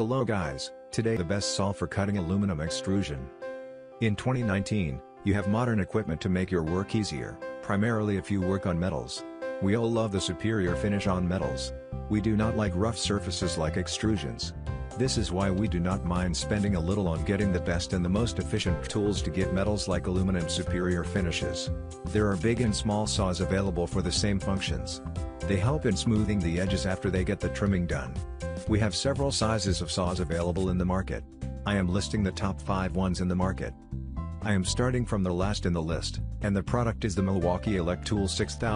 Hello guys, today the best saw for cutting aluminum extrusion. In 2019, you have modern equipment to make your work easier, primarily if you work on metals. We all love the superior finish on metals. We do not like rough surfaces like extrusions. This is why we do not mind spending a little on getting the best and the most efficient tools to give metals like aluminum superior finishes. There are big and small saws available for the same functions. They help in smoothing the edges after they get the trimming done. We have several sizes of saws available in the market. I am listing the top 5 ones in the market. I am starting from the last in the list, and the product is the Milwaukee Electool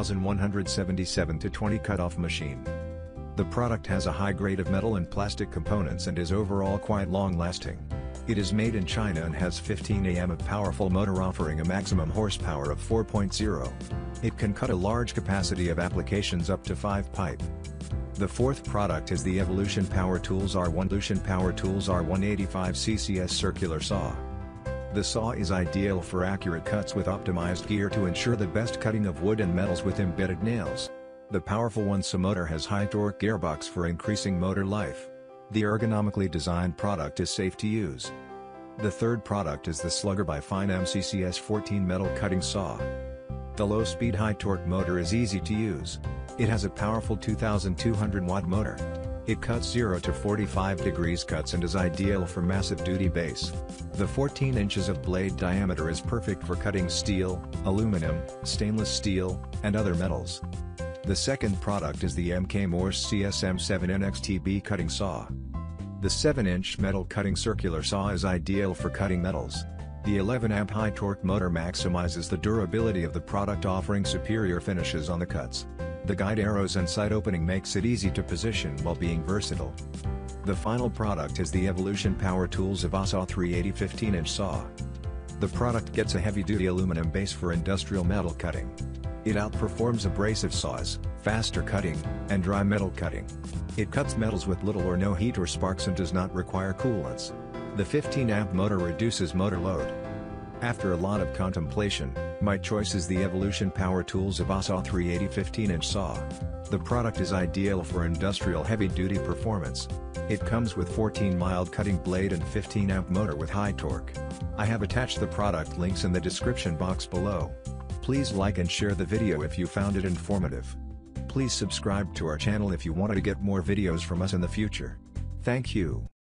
6177-20 cutoff machine. The product has a high grade of metal and plastic components and is overall quite long-lasting. It is made in China and has 15 Am of powerful motor offering a maximum horsepower of 4.0. It can cut a large capacity of applications up to 5 pipe. The fourth product is the Evolution Power Tools R1 Evolution Power Tools R185 CCS circular saw. The saw is ideal for accurate cuts with optimized gear to ensure the best cutting of wood and metals with embedded nails. The powerful one-saw motor has high torque gearbox for increasing motor life. The ergonomically designed product is safe to use. The third product is the Slugger by Fine-M CCS 14 metal cutting saw. The low-speed high-torque motor is easy to use. It has a powerful 2200 watt motor. It cuts 0 to 45 degrees cuts and is ideal for massive duty base. The 14 inches of blade diameter is perfect for cutting steel, aluminum, stainless steel, and other metals. The second product is the MK Morse CSM7 NXTB cutting saw. The 7-inch metal cutting circular saw is ideal for cutting metals. The 11 amp high torque motor maximizes the durability of the product, offering superior finishes on the cuts. The guide arrows and sight opening makes it easy to position while being versatile. The final product is the Evolution Power Tools Avasaw 380 15-inch saw. The product gets a heavy-duty aluminum base for industrial metal cutting. It outperforms abrasive saws, faster cutting, and dry metal cutting. It cuts metals with little or no heat or sparks and does not require coolants. The 15 amp motor reduces motor load. After a lot of contemplation, my choice is the Evolution Power Tools Avasaw 380 15-inch saw. The product is ideal for industrial heavy-duty performance. It comes with 14 mild cutting blade and 15 amp motor with high torque. I have attached the product links in the description box below. Please like and share the video if you found it informative. Please subscribe to our channel if you want to get more videos from us in the future. Thank you.